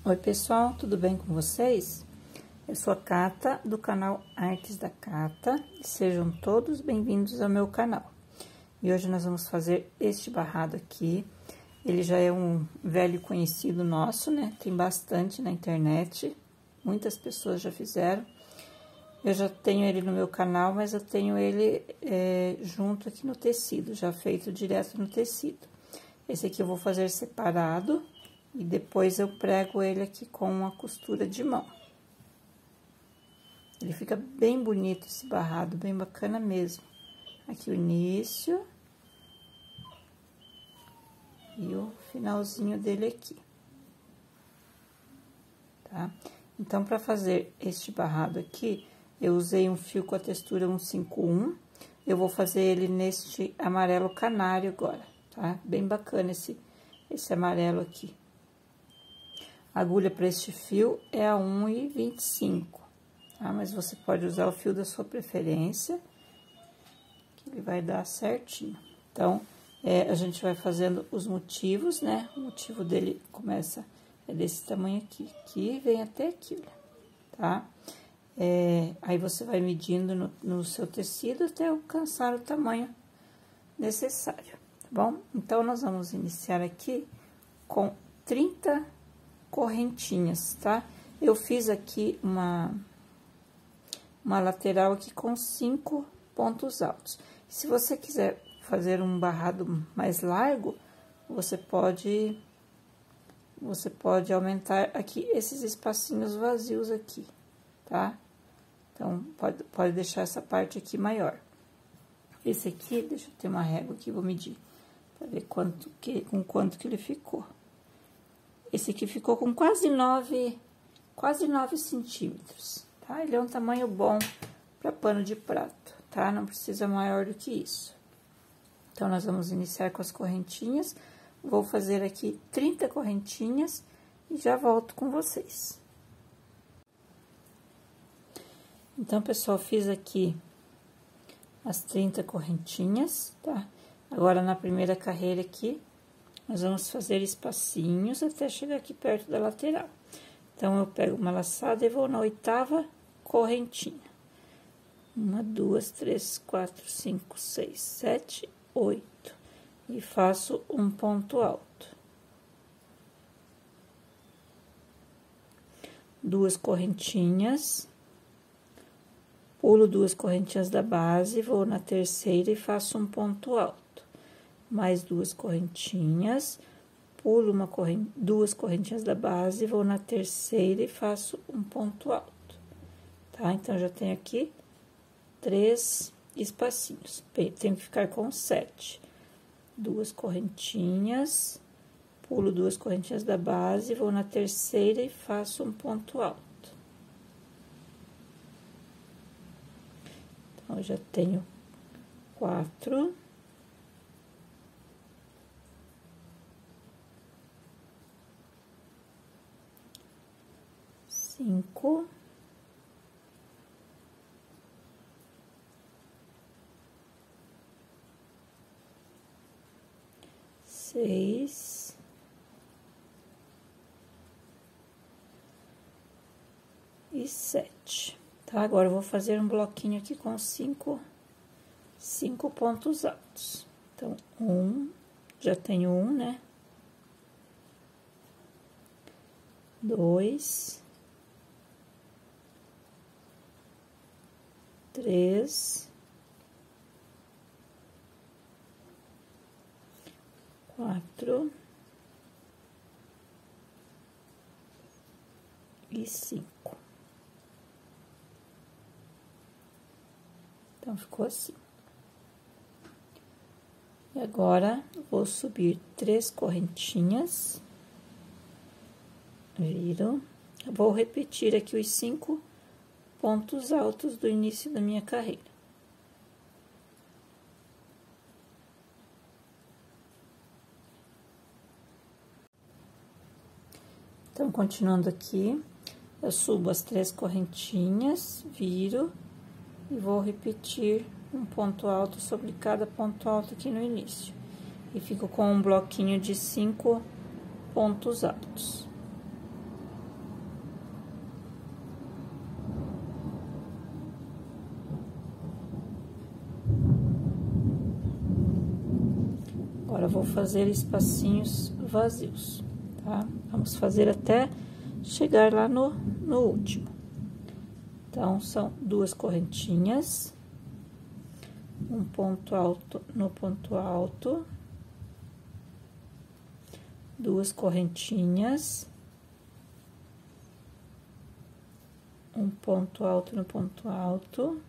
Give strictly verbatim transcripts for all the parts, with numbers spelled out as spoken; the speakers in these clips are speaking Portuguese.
Oi pessoal, tudo bem com vocês? Eu sou a Cata, do canal Artes da Cata, e sejam todos bem-vindos ao meu canal. E hoje nós vamos fazer este barrado aqui. Ele já é um velho conhecido nosso, né? Tem bastante na internet, muitas pessoas já fizeram. Eu já tenho ele no meu canal, mas eu tenho ele é, junto aqui no tecido, já feito direto no tecido. Esse aqui eu vou fazer separado. E depois eu prego ele aqui com uma costura de mão. Ele fica bem bonito esse barrado, bem bacana mesmo. Aqui o início. E o finalzinho dele aqui. Tá? Então, para fazer este barrado aqui, eu usei um fio com a textura cento e cinquenta e um. Eu vou fazer ele neste amarelo canário agora, tá? Bem bacana esse, esse amarelo aqui. A agulha para este fio é a um e vinte e cinco, tá? Mas você pode usar o fio da sua preferência, que ele vai dar certinho. Então, é, a gente vai fazendo os motivos, né? O motivo dele começa, é desse tamanho aqui, que vem até aqui, tá? É, aí, você vai medindo no, no seu tecido até alcançar o tamanho necessário, tá bom? Então, nós vamos iniciar aqui com trinta correntinhas, tá? Eu fiz aqui uma, uma lateral aqui com cinco pontos altos. Se você quiser fazer um barrado mais largo, você pode, você pode aumentar aqui esses espacinhos vazios aqui, tá? Então, pode, pode deixar essa parte aqui maior. Esse aqui, deixa eu ter uma régua aqui, vou medir, pra ver quanto que, com quanto que ele ficou. Esse aqui ficou com quase nove, quase nove centímetros, tá? Ele é um tamanho bom para pano de prato, tá? Não precisa maior do que isso. Então, nós vamos iniciar com as correntinhas. Vou fazer aqui trinta correntinhas e já volto com vocês. Então, pessoal, fiz aqui as trinta correntinhas, tá? Agora, na primeira carreira aqui, nós vamos fazer espacinhos até chegar aqui perto da lateral. Então, eu pego uma laçada e vou na oitava correntinha. Uma, duas, três, quatro, cinco, seis, sete, oito. E faço um ponto alto. Duas correntinhas. Pulo duas correntinhas da base, vou na terceira e faço um ponto alto. Mais duas correntinhas, pulo uma corrente, duas correntinhas da base, vou na terceira e faço um ponto alto, tá? Então, já tenho aqui três espacinhos, tenho que ficar com sete. Duas correntinhas, pulo duas correntinhas da base, vou na terceira e faço um ponto alto. Então, eu já tenho quatro. Cinco, seis, e sete, tá? Agora, eu vou fazer um bloquinho aqui com cinco, cinco pontos altos. Então, um, já tenho um, né? Dois. Três, quatro e cinco. Então, ficou assim. E agora, vou subir três correntinhas, viram? Vou repetir aqui os cinco pontos altos do início da minha carreira. Então, continuando aqui, eu subo as três correntinhas, viro e vou repetir um ponto alto sobre cada ponto alto aqui no início. E fico com um bloquinho de cinco pontos altos. Agora, vou fazer espacinhos vazios, tá? Vamos fazer até chegar lá no, no último. Então, são duas correntinhas, um ponto alto no ponto alto, duas correntinhas, um ponto alto no ponto alto,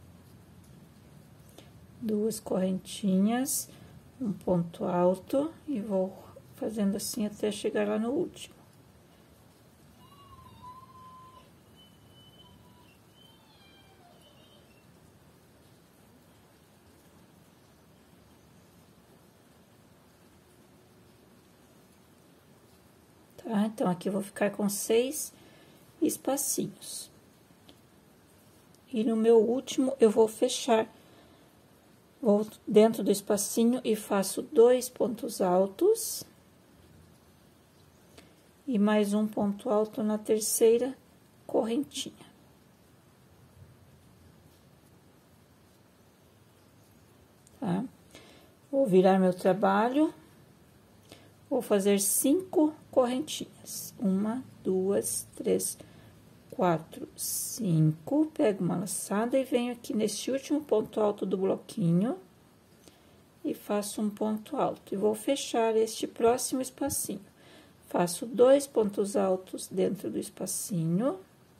duas correntinhas, um ponto alto e vou fazendo assim até chegar lá no último. Tá? Então, aqui eu vou ficar com seis espacinhos. E no meu último, eu vou fechar, vou dentro do espacinho e faço dois pontos altos. E mais um ponto alto na terceira correntinha. Tá? Vou virar meu trabalho, vou fazer cinco correntinhas. Uma, duas, três, quatro, cinco. Pego uma laçada e venho aqui nesse último ponto alto do bloquinho e faço um ponto alto. E vou fechar este próximo espacinho. Faço dois pontos altos dentro do espacinho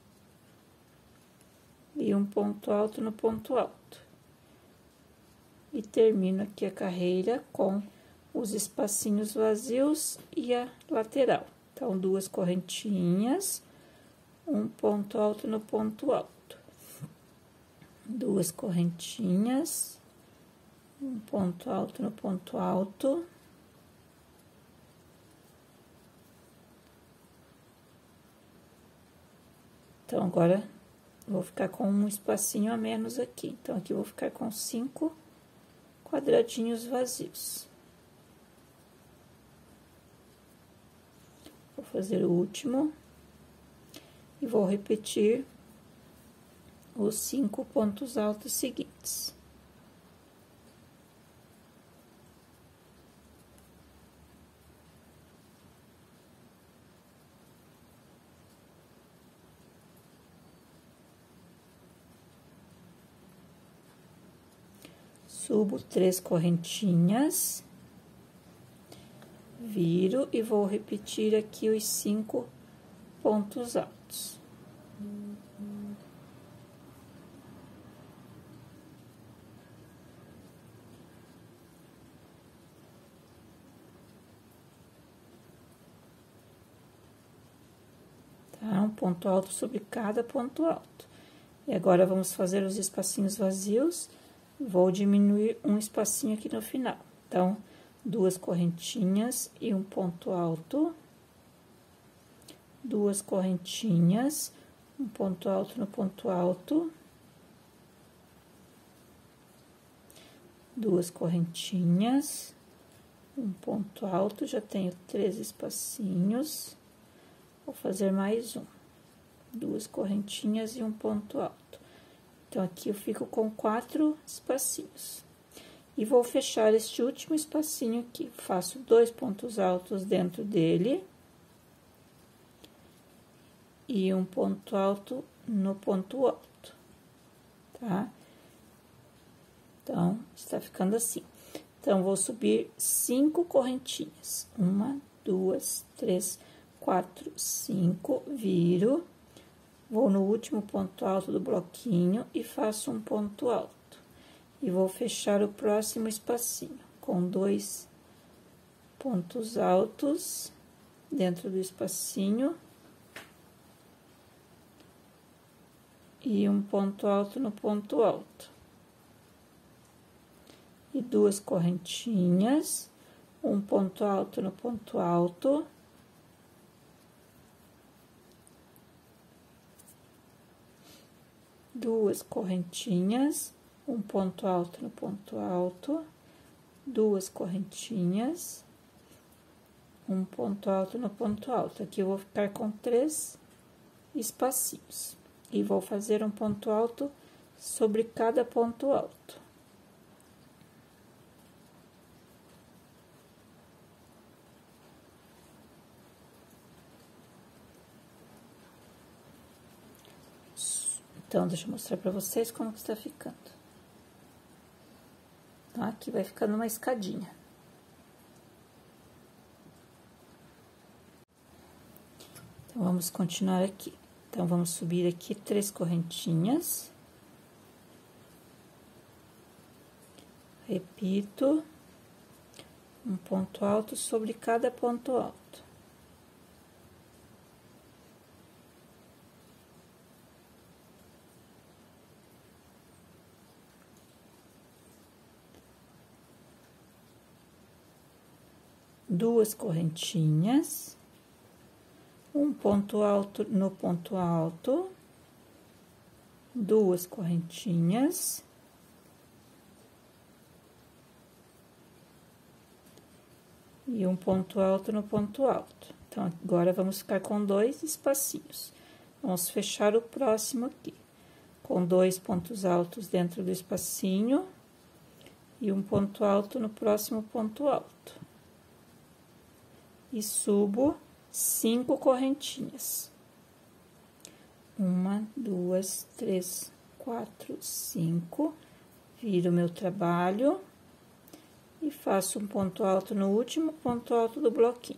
e um ponto alto no ponto alto. E termino aqui a carreira com os espacinhos vazios e a lateral. Então, duas correntinhas, um ponto alto no ponto alto. Duas correntinhas, um ponto alto no ponto alto. Então, agora, vou ficar com um espacinho a menos aqui. Então, aqui eu vou ficar com cinco quadradinhos vazios. Vou fazer o último. E vou repetir os cinco pontos altos seguintes. Subo três correntinhas, viro e vou repetir aqui os cinco pontos altos. Tá? Um ponto alto sobre cada ponto alto. E agora, vamos fazer os espacinhos vazios. Vou diminuir um espacinho aqui no final. Então, duas correntinhas e um ponto alto. Duas correntinhas, um ponto alto no ponto alto. Duas correntinhas, um ponto alto, já tenho três espacinhos. Vou fazer mais um. Duas correntinhas e um ponto alto. Então, aqui eu fico com quatro espacinhos. E vou fechar este último espacinho aqui. Faço dois pontos altos dentro dele. E um ponto alto no ponto alto, tá? Então, está ficando assim. Então, vou subir cinco correntinhas. Uma, duas, três, quatro, cinco, viro. Vou no último ponto alto do bloquinho e faço um ponto alto. E vou fechar o próximo espacinho com dois pontos altos dentro do espacinho. E um ponto alto no ponto alto. E duas correntinhas, um ponto alto no ponto alto. Duas correntinhas, um ponto alto no ponto alto, duas correntinhas, um ponto alto no ponto alto. Aqui eu vou ficar com três espacinhos. E vou fazer um ponto alto sobre cada ponto alto. Então, deixa eu mostrar pra vocês como que está ficando. Tá? Aqui vai ficando uma escadinha. Então, vamos continuar aqui. Então, vamos subir aqui três correntinhas. Repito, um ponto alto sobre cada ponto alto. Duas correntinhas, um ponto alto no ponto alto, duas correntinhas. E um ponto alto no ponto alto. Então, agora, vamos ficar com dois espacinhos. Vamos fechar o próximo aqui, com dois pontos altos dentro do espacinho e um ponto alto no próximo ponto alto. E subo cinco correntinhas. Uma, duas, três, quatro, cinco. Viro meu trabalho. E faço um ponto alto no último ponto alto do bloquinho.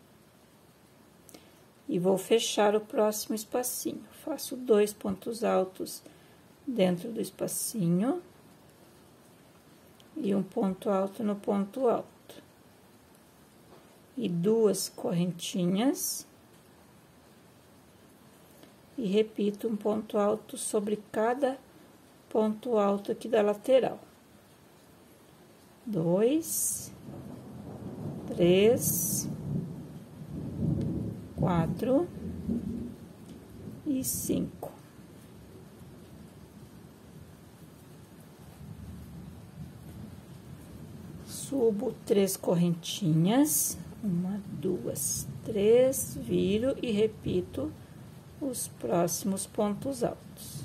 E vou fechar o próximo espacinho. Faço dois pontos altos dentro do espacinho. E um ponto alto no ponto alto. E duas correntinhas. E repito um ponto alto sobre cada ponto alto aqui da lateral. Dois, três, quatro e cinco. Subo três correntinhas, uma, duas, três, viro e repito os próximos pontos altos.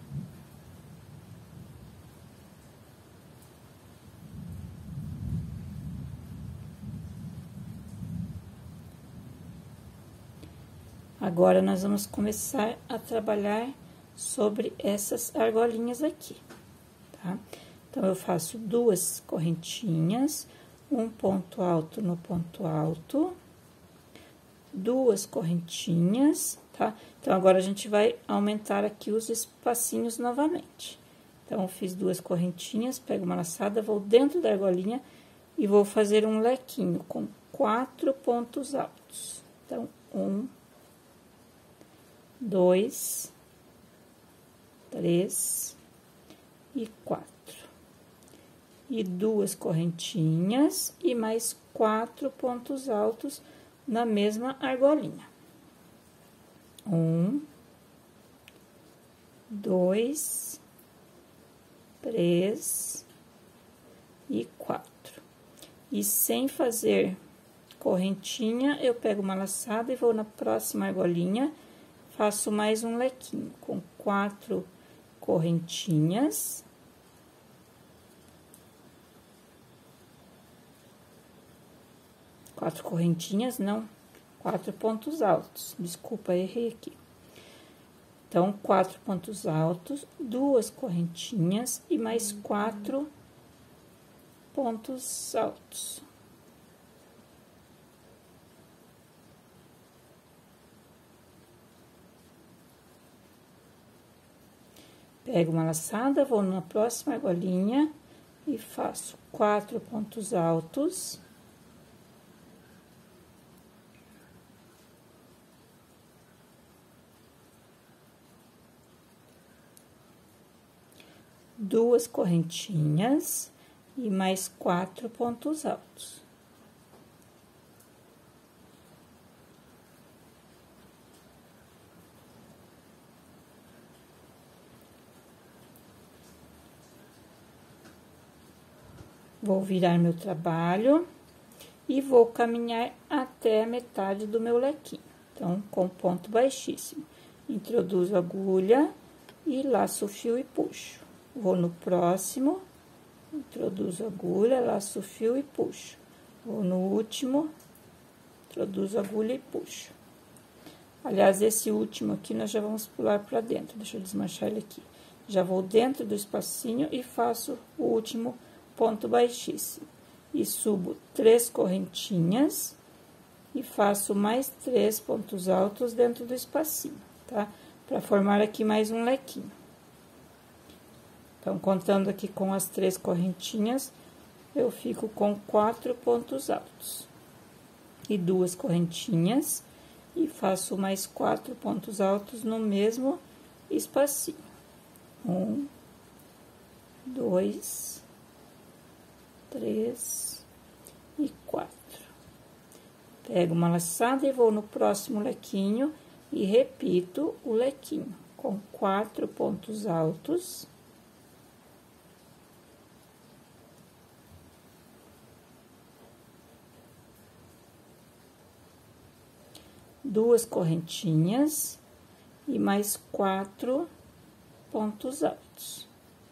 Agora, nós vamos começar a trabalhar sobre essas argolinhas aqui, tá? Então, eu faço duas correntinhas, um ponto alto no ponto alto, duas correntinhas, tá? Então, agora, a gente vai aumentar aqui os espacinhos novamente. Então, eu fiz duas correntinhas, pego uma laçada, vou dentro da argolinha e vou fazer um lequinho com quatro pontos altos. Então, um, dois, três e quatro. E duas correntinhas e mais quatro pontos altos na mesma argolinha. Um, dois, três e quatro. E sem fazer correntinha, eu pego uma laçada e vou na próxima argolinha. Faço mais um lequinho com quatro correntinhas. Quatro correntinhas, não, quatro pontos altos. Desculpa, errei aqui. Então, quatro pontos altos, duas correntinhas e mais quatro pontos altos. Pego uma laçada, vou na próxima argolinha e faço quatro pontos altos. Duas correntinhas e mais quatro pontos altos. Vou virar meu trabalho e vou caminhar até a metade do meu lequinho. Então, com ponto baixíssimo. Introduzo a agulha e laço o fio e puxo. Vou no próximo, introduzo a agulha, laço o fio e puxo. Vou no último, introduzo a agulha e puxo. Aliás, esse último aqui nós já vamos pular para dentro. Deixa eu desmanchar ele aqui. Já vou dentro do espacinho e faço o último ponto baixíssimo. E subo três correntinhas e faço mais três pontos altos dentro do espacinho, tá? Para formar aqui mais um lequinho. Então, contando aqui com as três correntinhas, eu fico com quatro pontos altos. E duas correntinhas, e faço mais quatro pontos altos no mesmo espacinho. Um, dois, três e quatro. Pego uma laçada e vou no próximo lequinho e repito o lequinho com quatro pontos altos. Duas correntinhas e mais quatro pontos altos.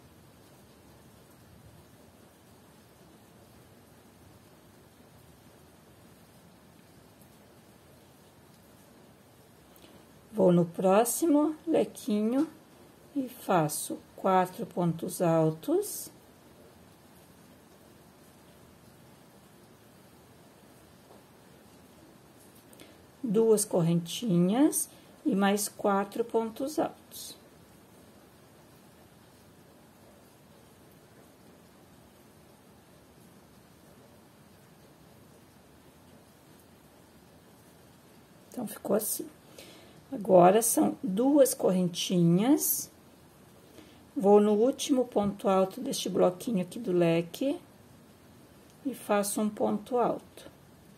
Vou no próximo lequinho e faço quatro pontos altos. Duas correntinhas e mais quatro pontos altos. Então, ficou assim. Agora, são duas correntinhas. Vou no último ponto alto deste bloquinho aqui do leque e faço um ponto alto.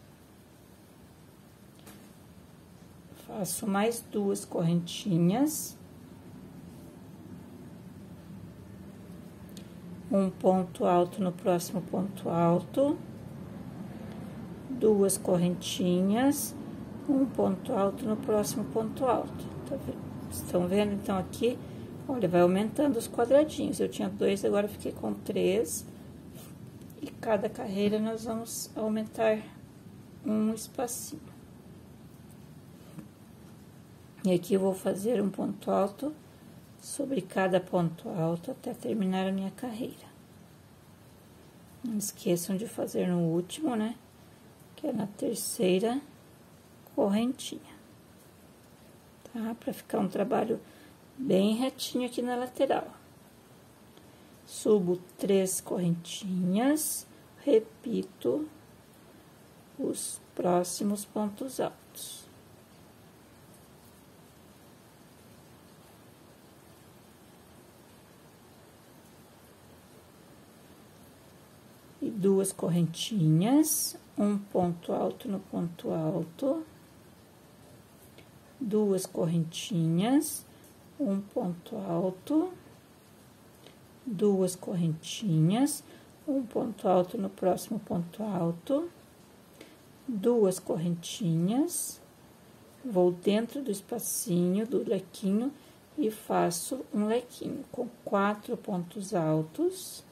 Faço mais duas correntinhas. Um ponto alto no próximo ponto alto. Duas correntinhas. Um ponto alto no próximo ponto alto. Tá vendo? Estão vendo? Então, aqui, olha, vai aumentando os quadradinhos. Eu tinha dois, agora fiquei com três. E cada carreira nós vamos aumentar um espacinho. E aqui eu vou fazer um ponto alto sobre cada ponto alto até terminar a minha carreira. Não esqueçam de fazer no último, né? Que é na terceira correntinha. Tá? Pra ficar um trabalho bem retinho aqui na lateral. Subo três correntinhas, repito os próximos pontos altos. E duas correntinhas, um ponto alto no ponto alto, duas correntinhas, um ponto alto, duas correntinhas, um ponto alto no próximo ponto alto, duas correntinhas, vou dentro do espacinho do lequinho e faço um lequinho com quatro pontos altos.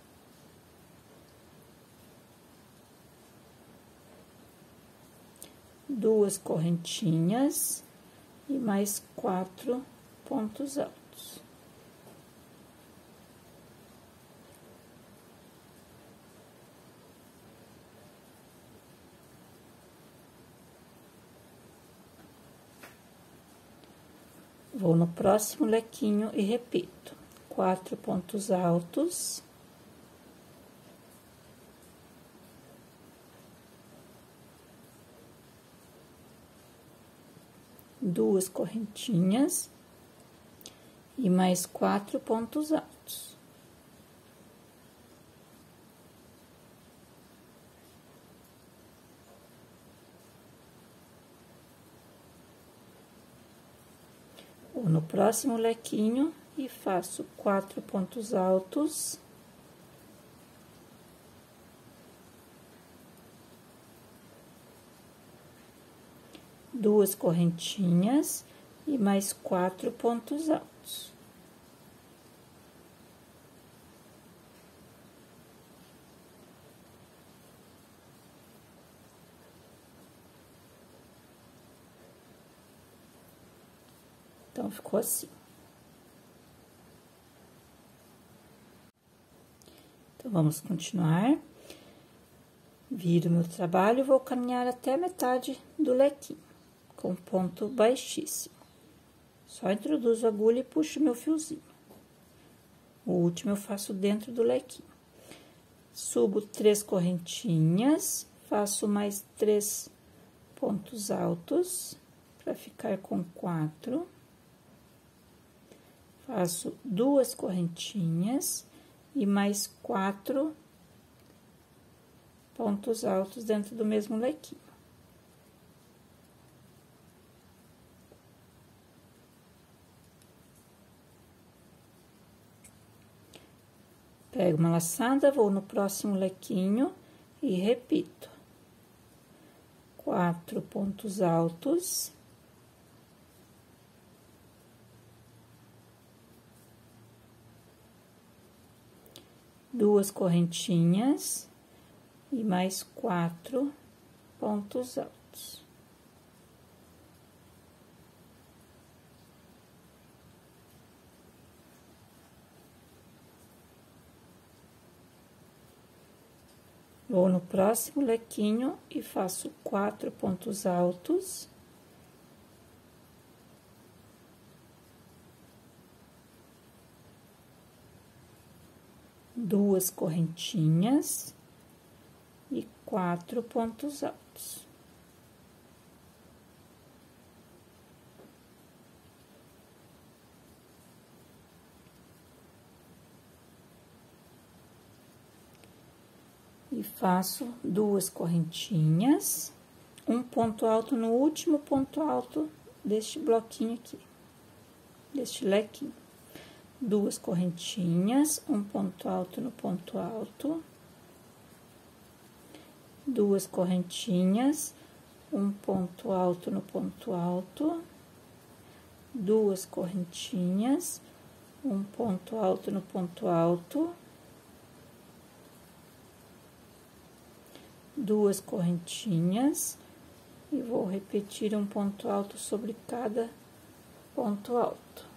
Duas correntinhas e mais quatro pontos altos. Vou no próximo lequinho e repito, quatro pontos altos. Duas correntinhas e mais quatro pontos altos. Vou no próximo lequinho e faço quatro pontos altos. Duas correntinhas e mais quatro pontos altos. Então, ficou assim. Então, vamos continuar. Viro meu trabalho e vou caminhar até a metade do lequinho, com ponto baixíssimo. Só introduzo a agulha e puxo meu fiozinho. O último eu faço dentro do lequinho. Subo três correntinhas, faço mais três pontos altos, para ficar com quatro. Faço duas correntinhas e mais quatro pontos altos dentro do mesmo lequinho. Pego uma laçada, vou no próximo lequinho e repito. Quatro pontos altos. Duas correntinhas e mais quatro pontos altos. Vou no próximo lequinho e faço quatro pontos altos. Duas correntinhas e quatro pontos altos. E faço duas correntinhas, um ponto alto no último ponto alto deste bloquinho aqui, deste lequinho. Duas correntinhas, um ponto alto no ponto alto, duas correntinhas, um ponto alto no ponto alto, duas correntinhas, um ponto alto no ponto alto, duas correntinhas e vou repetir um ponto alto sobre cada ponto alto.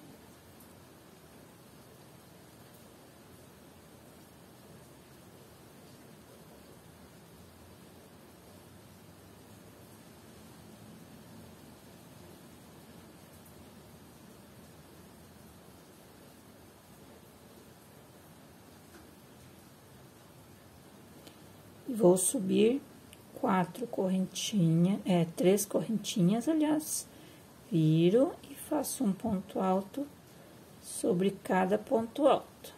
Vou subir quatro correntinhas, é, três correntinhas, aliás, viro e faço um ponto alto sobre cada ponto alto.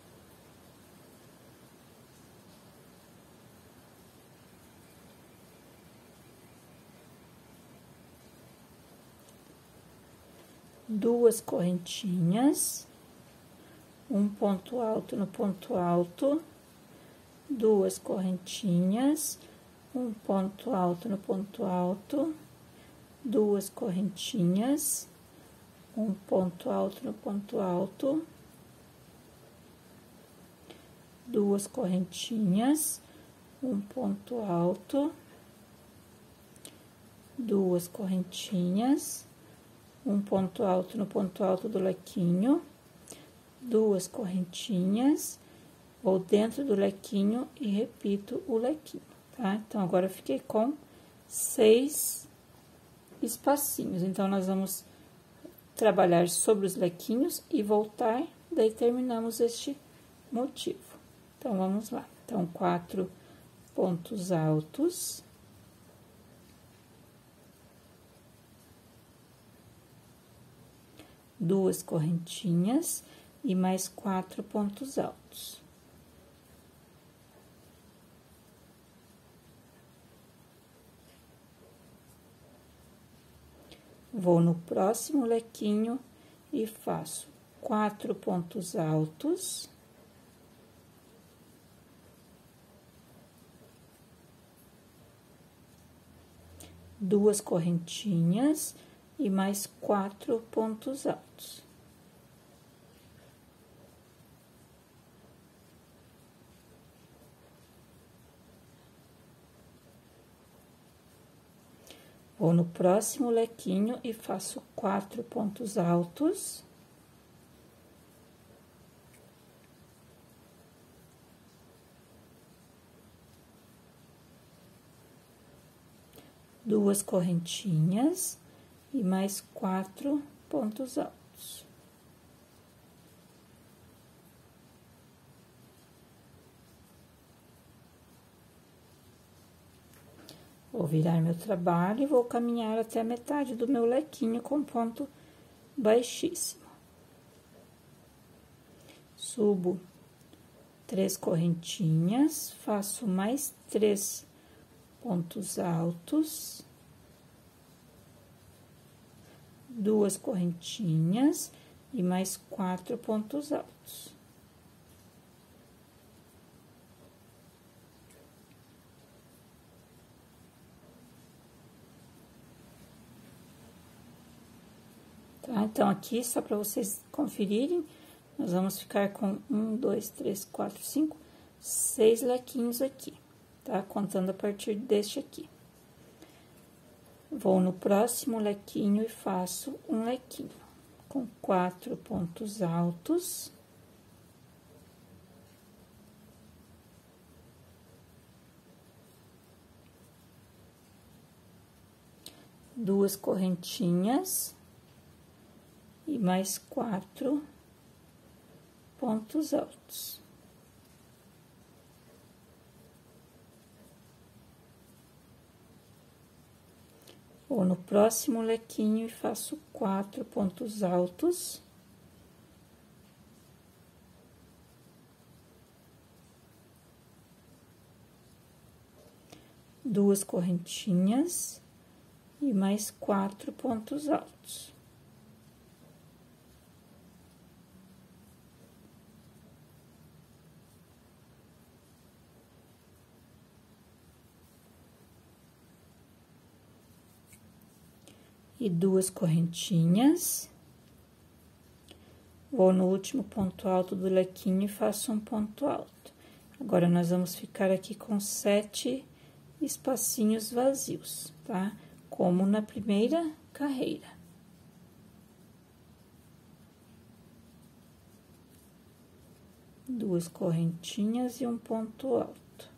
Duas correntinhas, um ponto alto no ponto alto, duas correntinhas, um ponto alto no ponto alto, duas correntinhas, um ponto alto no ponto alto, duas correntinhas, um ponto alto, duas correntinhas, um ponto alto no ponto alto do lequinho, duas correntinhas, vou dentro do lequinho e repito o lequinho, tá? Então, agora eu fiquei com seis espacinhos. Então, nós vamos trabalhar sobre os lequinhos e voltar, daí terminamos este motivo. Então, vamos lá. Então, quatro pontos altos. Duas correntinhas e mais quatro pontos altos. Vou no próximo lequinho e faço quatro pontos altos. Duas correntinhas e mais quatro pontos altos. Vou no próximo lequinho e faço quatro pontos altos. Duas correntinhas e mais quatro pontos altos. Vou virar meu trabalho e vou caminhar até a metade do meu lequinho com ponto baixíssimo. Subo três correntinhas, faço mais três pontos altos, duas correntinhas e mais quatro pontos altos. Tá? Então, aqui, só para vocês conferirem, nós vamos ficar com um, dois, três, quatro, cinco, seis lequinhos aqui, tá? Contando a partir deste aqui. Vou no próximo lequinho e faço um lequinho com quatro pontos altos. Duas correntinhas. E mais quatro pontos altos. Vou no próximo lequinho e faço quatro pontos altos. Duas correntinhas e mais quatro pontos altos. E duas correntinhas. Vou no último ponto alto do lequinho e faço um ponto alto. Agora, nós vamos ficar aqui com sete espacinhos vazios, tá? Como na primeira carreira. Duas correntinhas e um ponto alto.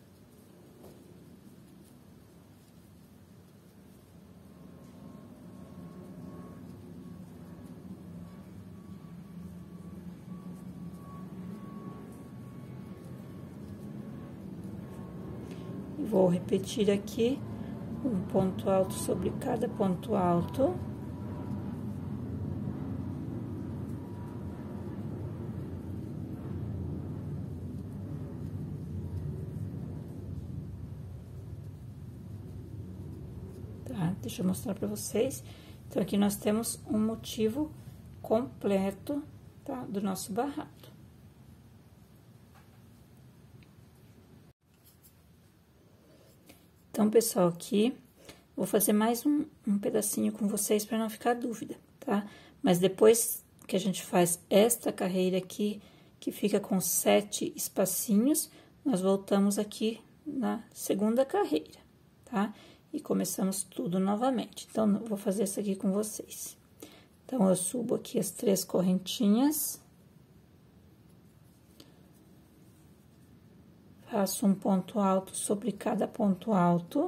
Vou repetir aqui um ponto alto sobre cada ponto alto. Tá? Deixa eu mostrar pra vocês. Então, aqui nós temos um motivo completo, tá? Do nosso barrado. Então, pessoal, aqui, vou fazer mais um, um pedacinho com vocês para não ficar dúvida, tá? Mas depois que a gente faz esta carreira aqui, que fica com sete espacinhos, nós voltamos aqui na segunda carreira, tá? E começamos tudo novamente. Então, eu vou fazer isso aqui com vocês. Então, eu subo aqui as três correntinhas. Faço um ponto alto sobre cada ponto alto.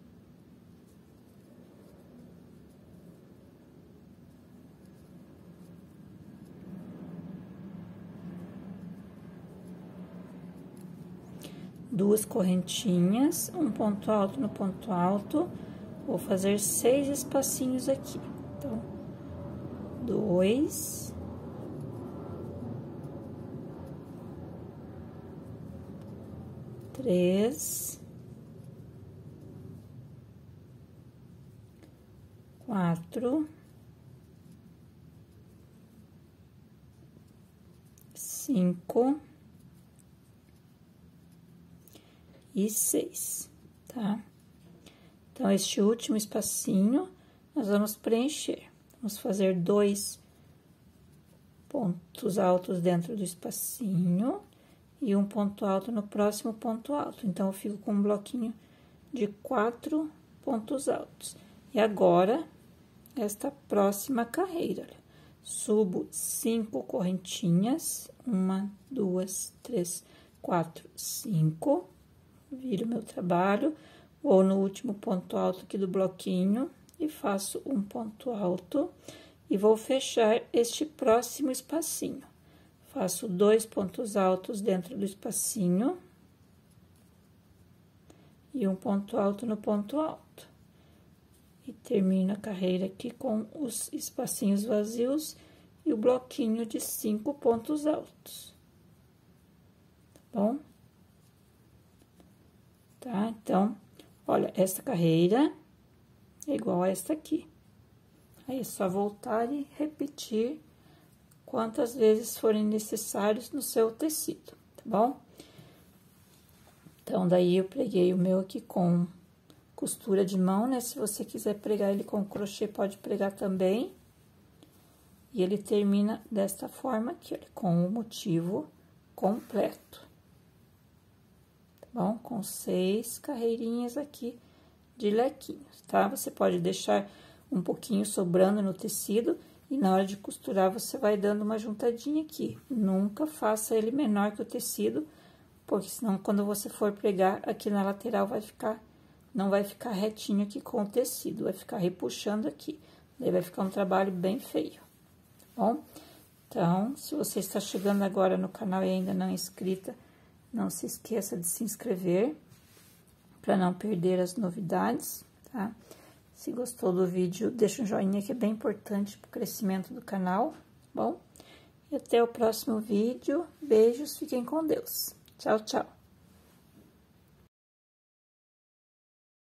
Duas correntinhas, um ponto alto no ponto alto. Vou fazer seis espacinhos aqui. Então, dois. Três, quatro, cinco e seis, tá? Então, este último espacinho, nós vamos preencher. Vamos fazer dois pontos altos dentro do espacinho. E um ponto alto no próximo ponto alto. Então, eu fico com um bloquinho de quatro pontos altos. E E agora, esta próxima carreira, olha, subo cinco correntinhas, uma, duas, três, quatro, cinco, viro meu trabalho, vou no último ponto alto aqui do bloquinho e faço um ponto alto e vou fechar este próximo espacinho. Faço dois pontos altos dentro do espacinho e um ponto alto no ponto alto. E termino a carreira aqui com os espacinhos vazios e o bloquinho de cinco pontos altos. Tá bom? Tá? Então, olha, essa carreira é igual a esta aqui. Aí é só voltar e repetir quantas vezes forem necessários no seu tecido, tá bom? Então, daí eu preguei o meu aqui com costura de mão, né? Se você quiser pregar ele com crochê, pode pregar também. E ele termina desta forma aqui, olha, com o motivo completo. Tá bom? Com seis carreirinhas aqui de lequinhos, tá? Você pode deixar um pouquinho sobrando no tecido e na hora de costurar você vai dando uma juntadinha aqui. Nunca faça ele menor que o tecido, porque senão quando você for pregar aqui na lateral vai ficar, não vai ficar retinho aqui com o tecido, vai ficar repuxando aqui. Daí vai ficar um trabalho bem feio, tá bom? Então, se você está chegando agora no canal e ainda não é inscrita, não se esqueça de se inscrever para não perder as novidades, tá? Se gostou do vídeo, deixa um joinha que é bem importante para o crescimento do canal, tá bom? E até o próximo vídeo. Beijos, fiquem com Deus. Tchau, tchau.